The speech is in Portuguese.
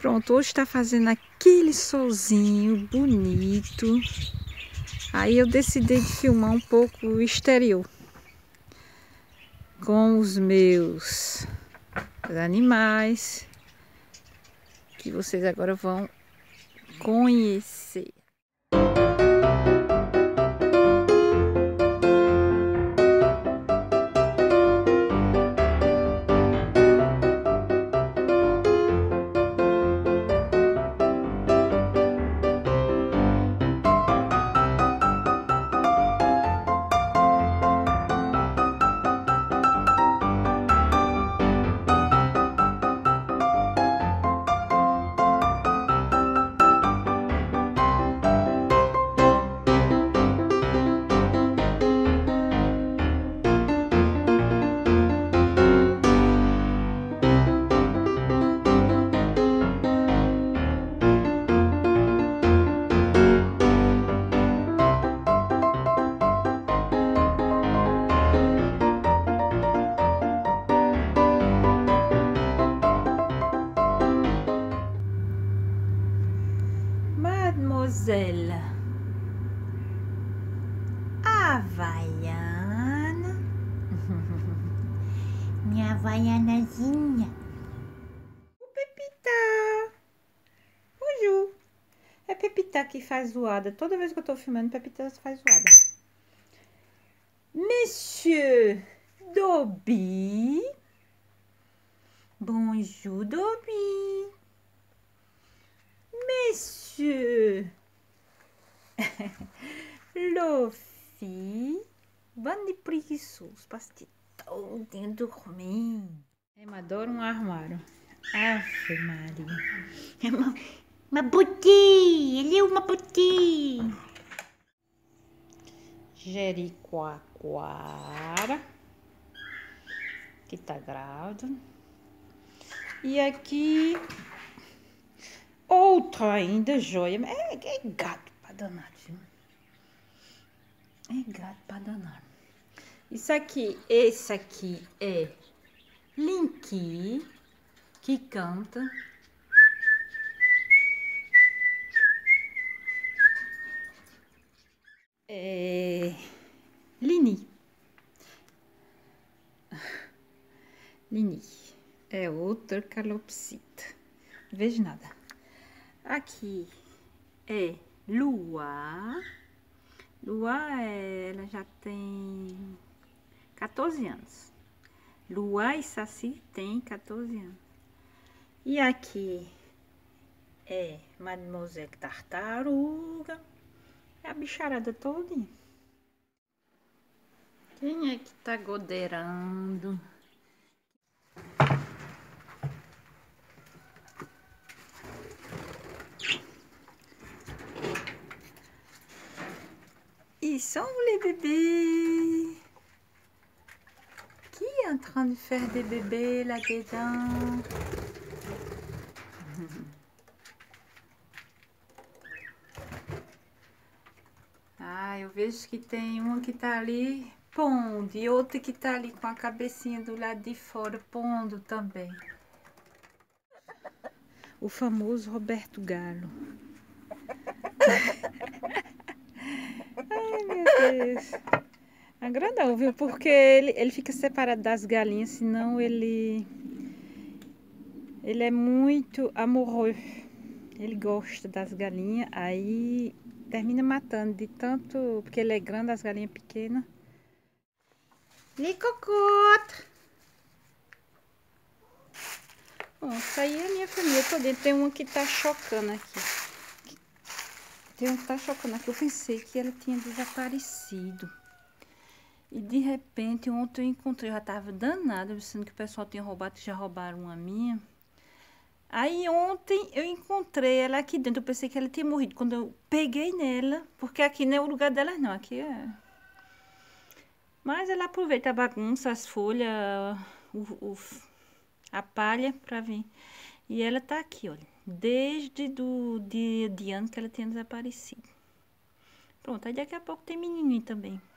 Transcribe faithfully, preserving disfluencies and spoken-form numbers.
Pronto, hoje está fazendo aquele solzinho bonito. Aí eu decidi de filmar um pouco o exterior com os meus animais, que vocês agora vão conhecer. Mademoiselle Havaiana, minha havaianazinha. O Pepita, bonjour. É Pepita que faz zoada. Toda vez que eu tô filmando, Pepita faz zoada. Monsieur Dobby, bonjour Dobby. Monsieur Luffy, bando de preguiçoso, passei todinho dormindo. Eu adoro um armário. Ave Maria. É uma, uma buti, ele é uma buti. Jericoacoara, que tá grávida. E aqui outra ainda joia. É, é gato pra danar, viu? É gato pra danar. Isso aqui, esse aqui é Linky, que canta. É Lini. Lini. É outra calopsita. Não vejo nada. Aqui é Lua. Lua, ela já tem quatorze anos. Lua e Saci tem quatorze anos. E aqui é Mademoiselle Tartaruga. É a bicharada todinha. Quem é que tá godeirando? Ils sont les bébés qui est en train de faire des bébés là-dedans. Ah, eu vejo que tem uma que tá ali pondo e outra que tá ali com a cabecinha do lado de fora pondo também. O famoso Roberto Galo. Ai, meu Deus. Agradou, viu? Porque ele, ele fica separado das galinhas, senão ele... Ele é muito amoroso. Ele gosta das galinhas, aí termina matando de tanto... Porque ele é grande, as galinhas pequenas. Les cocottes! Bom, isso aí é a minha família toda. Tem uma que tá chocando aqui. Tem uma que tá chocando aqui. Eu pensei que ela tinha desaparecido. E de repente, ontem eu encontrei, eu já tava danada, pensando que o pessoal tinha roubado, que já roubaram uma minha. Aí ontem eu encontrei ela aqui dentro, eu pensei que ela tinha morrido. Quando eu peguei nela, porque aqui não é o lugar dela não, aqui é... Mas ela aproveita a bagunça, as folhas, o, o, a palha pra vir. E ela tá aqui, olha, desde do dia de ano que ela tinha desaparecido. Pronto, aí daqui a pouco tem menininho também.